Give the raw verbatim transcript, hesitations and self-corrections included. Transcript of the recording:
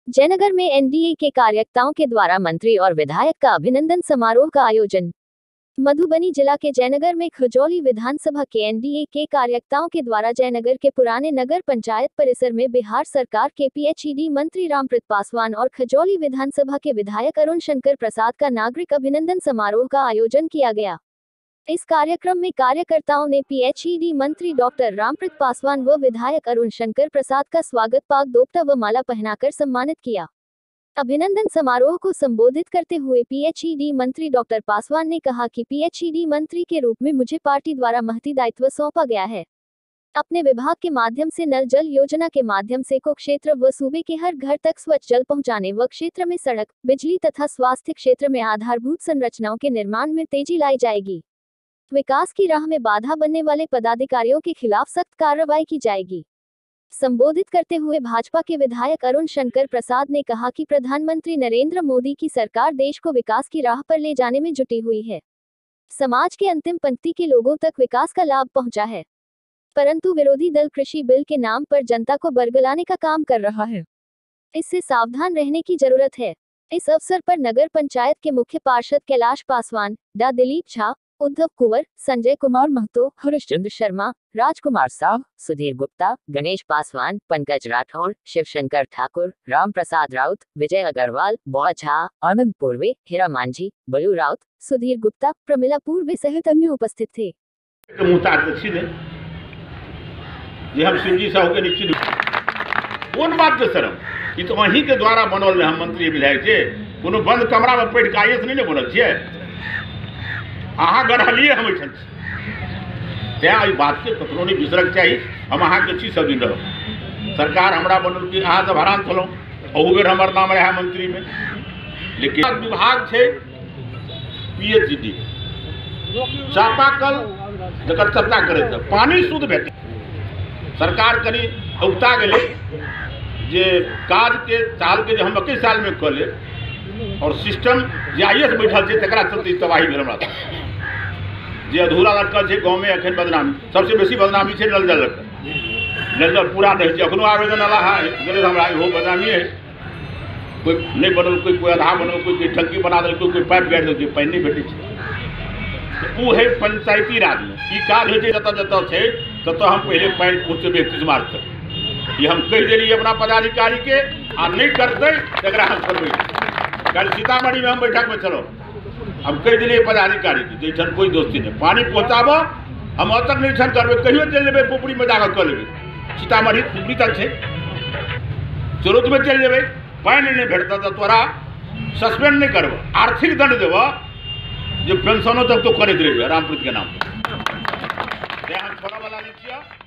जयनगर में एनडीए के कार्यकर्ताओं के द्वारा मंत्री और विधायक का अभिनंदन समारोह का आयोजन। मधुबनी जिला के जयनगर में खजौली विधानसभा के एनडीए के कार्यकर्ताओं के द्वारा जयनगर के पुराने नगर पंचायत परिसर में बिहार सरकार के पीएचईडी मंत्री रामप्रीत पासवान और खजौली विधानसभा के विधायक अरुण शंकर प्रसाद का नागरिक अभिनंदन समारोह का आयोजन किया गया। इस कार्यक्रम में कार्यकर्ताओं ने पीएचईडी मंत्री डॉक्टर रामप्रीत पासवान व विधायक अरुण शंकर प्रसाद का स्वागत पाग दोपटा व माला पहनाकर सम्मानित किया। अभिनंदन समारोह को संबोधित करते हुए पीएचईडी मंत्री डॉक्टर पासवान ने कहा कि पीएचईडी मंत्री के रूप में मुझे पार्टी द्वारा महती दायित्व सौंपा गया है। अपने विभाग के माध्यम से नल जल योजना के माध्यम से को क्षेत्र व सूबे के हर घर तक स्वच्छ जल पहुंचाने व क्षेत्र में सड़क, बिजली तथा स्वास्थ्य क्षेत्र में आधारभूत संरचनाओं के निर्माण में तेजी लाई जाएगी। विकास की राह में बाधा बनने वाले पदाधिकारियों के खिलाफ सख्त कार्रवाई की जाएगी। संबोधित करते हुए भाजपा के विधायक अरुण शंकर प्रसाद ने कहा कि प्रधानमंत्री नरेंद्र मोदी की सरकार देश को विकास की राह पर ले जाने में जुटी हुई है। समाज के अंतिम पंक्ति के लोगों तक विकास का लाभ पहुंचा है, परंतु विरोधी दल कृषि बिल के नाम पर जनता को बरगलाने का काम कर रहा है। इससे सावधान रहने की जरूरत है। इस अवसर पर नगर पंचायत के मुख्य पार्षद कैलाश पासवान, डा दिलीप झा, उद्धव कुंवर, संजय कुमार महतो, हरिश्चंद्र शर्मा, राजकुमार साव, सुधीर गुप्ता, गणेश पासवान, पंकज राठौर, शिवशंकर ठाकुर, राम प्रसाद राउत, विजय अग्रवाल, बौआ झा, आनंद पूर्वे, हीरा मांझी, बलू राउत, सुधीर गुप्ता, प्रमिला पूर्वे सहित अन्य उपस्थित थे। कौन बात के शरम ई तो वहीं के द्वारा बनल हम मंत्री विधायक छे, कोनो बंद कमरा में पढ़ के आइए से नहीं बनल छे। अहाँ गढ़लिए हम एठन तैं बात के ककरो नहीं बिसरक चाहिए। हम अहाँ के छी सब दिन रहो सरकार हमरा बनल कि अहाँ सब हैरान छलौं ओहू बेर हमर नाम रहा मंत्री में, लेकिन विभाग छे पीएचईडी चापाकल जकर चर्चा करे छै पानी शुद्ध भेटे। सरकार कनी उगता गेले जे काज के साल के जो हम इक्कीस साल में कऽ ले और सिस्टम जे आइए से बैठल छै तकरा चलते तबाही भेल। हमरा जे अधूरा लटकल छै गाँव में एखन बदनामी, सबसे बेसी बदनामी छै नल जल लटकल। नल जल पूरा नहीं छै, एखनो आवेदन अला गेलै हमरा इहो बदनामी है। कोई नहीं बनल, कोई कोई आधा बनल, कोई कोई टंकी बना देलकै, कोई पाइप गाड़ि देलकै, पानि नहीं भेटै छै। ओ है पंचायती राज में ई काज होइ छै। जतऽ जतऽ छै ततऽ हम पहले पानि पहुँचेबै इकतीस मार्च तक। ये हम कह देलिए अपना पदाधिकारी के, आ नहीं करते तकरा हम करबै। कल सीतामढ़ी में हम बैठक में चलो हम कह दिए पदाधिकारी के जैसन कोई दोस्ती नहीं, पानी पहुँचाब हम तक नहीं छन करबे, कहियो चल जेबे पुपरी में जाकर कर लेबे। सीतामढ़ी पुपरी तक है, चुरुत में चल जेबे, पानी नहीं भेटता तो तोरा सस्पेंड नहीं करब, आर्थिक दंड देव जो पेंशनों तक तो करते रहिए रामप्रीत के नाम पर। हम छोड़ा वाला नहीं छिया।